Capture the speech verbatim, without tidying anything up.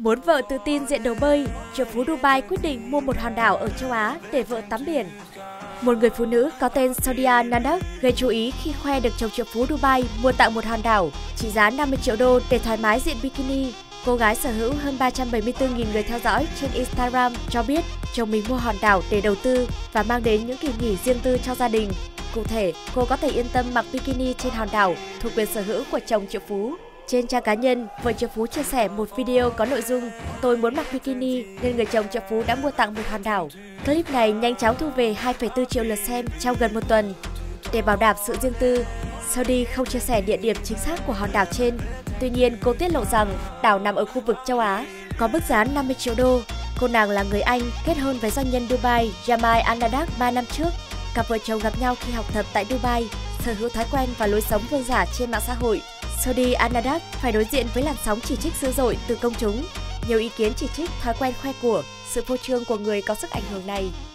Muốn vợ tự tin diện đầu bơi, triệu phú Dubai quyết định mua một hòn đảo ở châu Á để vợ tắm biển. Một người phụ nữ có tên Saudia Nadak gây chú ý khi khoe được chồng triệu phú Dubai mua tặng một hòn đảo trị giá năm mươi triệu đô để thoải mái diện bikini. Cô gái sở hữu hơn ba trăm bảy mươi tư nghìn người theo dõi trên Instagram cho biết chồng mình mua hòn đảo để đầu tư và mang đến những kỳ nghỉ riêng tư cho gia đình. Cụ thể, cô có thể yên tâm mặc bikini trên hòn đảo thuộc quyền sở hữu của chồng triệu phú. Trên trang cá nhân, vợ triệu phú chia sẻ một video có nội dung "Tôi muốn mặc bikini nên người chồng triệu phú đã mua tặng một hòn đảo". Clip này nhanh chóng thu về hai phẩy bốn triệu lượt xem trong gần một tuần. Để bảo đảm sự riêng tư, Saudi không chia sẻ địa điểm chính xác của hòn đảo trên. Tuy nhiên, cô tiết lộ rằng đảo nằm ở khu vực châu Á, có mức giá năm mươi triệu đô. Cô nàng là người Anh, kết hôn với doanh nhân Dubai Jamal Al Nadak ba năm trước. Cặp vợ chồng gặp nhau khi học tập tại Dubai, sở hữu thói quen và lối sống vương giả trên mạng xã hội. Saudi Al Nadak phải đối diện với làn sóng chỉ trích dữ dội từ công chúng. Nhiều ý kiến chỉ trích thói quen khoe của, sự phô trương của người có sức ảnh hưởng này.